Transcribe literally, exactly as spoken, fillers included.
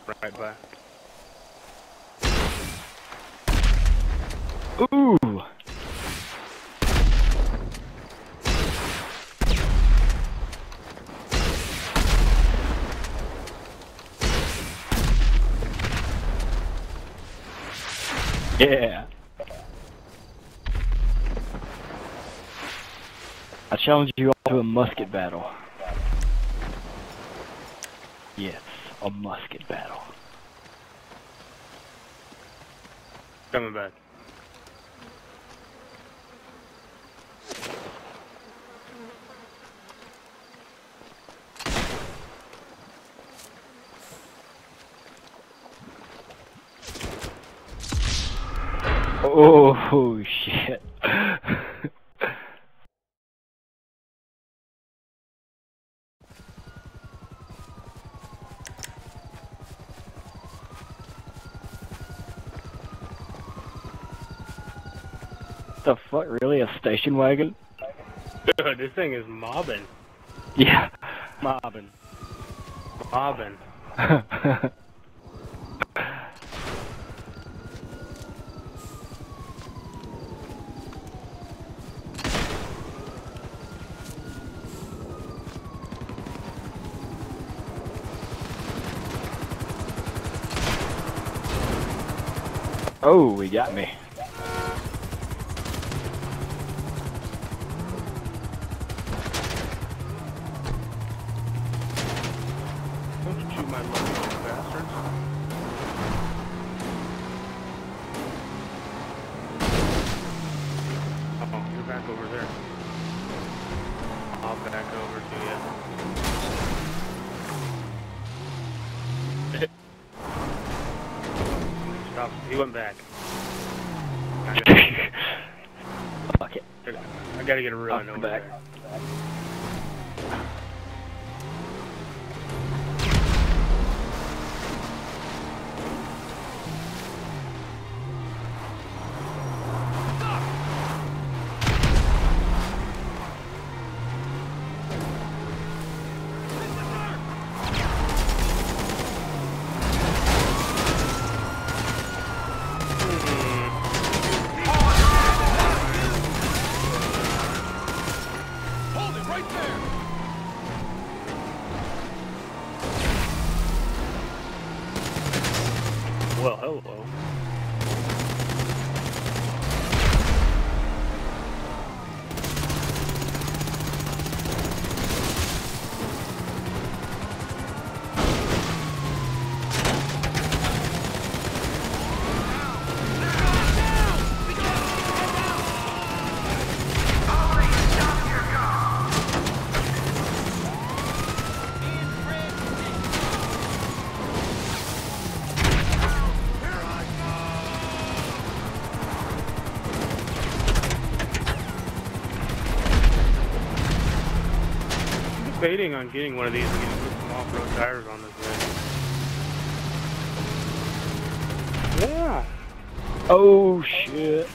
Right by. Ooh! Yeah! I challenge you all to a musket battle. Yes, a musket battle. Coming back. Oh, shit. The fuck, really? A station wagon? Dude, this thing is mobbing. Yeah. Mobbing. Mobbing. Oh, he got me. Don't you shoot my lucky little bastards. Oh, you're back over there. I'll back over to you. Stop. He went back. I gotta, Fuck it. I gotta get a run I'll over back. there. Well, hello. Debating on getting one of these and getting some off-road tires on this thing. Yeah. Oh, shit.